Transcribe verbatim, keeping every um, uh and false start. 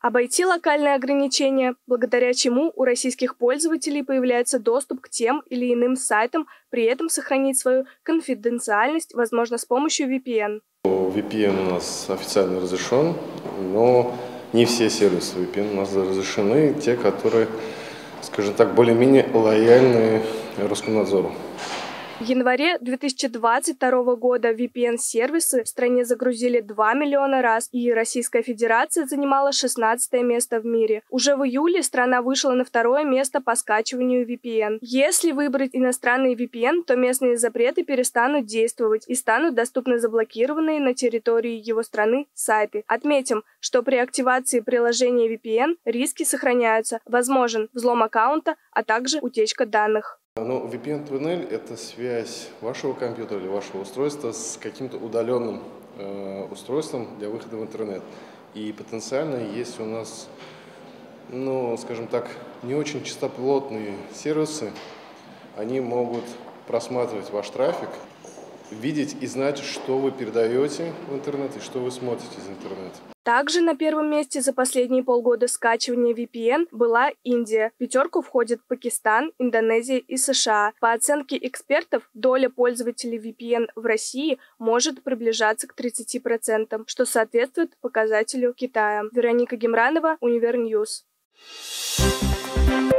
Обойти локальные ограничения, благодаря чему у российских пользователей появляется доступ к тем или иным сайтам, при этом сохранить свою конфиденциальность, возможно, с помощью ви пи эн. ви пи эн у нас официально разрешен, но не все сервисы ви пи эн у нас разрешены, те, которые, скажем так, более-менее лояльны Роскомнадзору. В январе две тысячи двадцать второго года ви пи эн-сервисы в стране загрузили два миллиона раз, и Российская Федерация занимала шестнадцатое место в мире. Уже в июле страна вышла на второе место по скачиванию ви пи эн. Если выбрать иностранный ви пи эн, то местные запреты перестанут действовать и станут доступны заблокированные на территории его страны сайты. Отметим, что при активации приложения ви пи эн риски сохраняются, возможен взлом аккаунта, а также утечка данных. Ну, ви пи эн-туннель – это связь вашего компьютера или вашего устройства с каким-то удаленным э, устройством для выхода в интернет. И потенциально, если у нас, ну, скажем так, не очень чистоплотные сервисы, они могут просматривать ваш трафик, видеть и знать, что вы передаете в интернет и что вы смотрите из интернета. Также на первом месте за последние полгода скачивания ви пи эн была Индия. В пятерку входят Пакистан, Индонезия и США. По оценке экспертов, доля пользователей ви пи эн в России может приближаться к тридцати процентам, что соответствует показателю Китая. Вероника Гемранова, Универньюз.